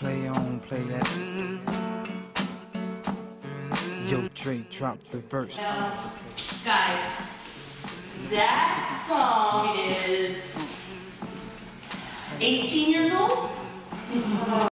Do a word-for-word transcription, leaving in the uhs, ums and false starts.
Play on, play that. Yo, Dre, drop the verse. Now, guys, that song is eighteen years old.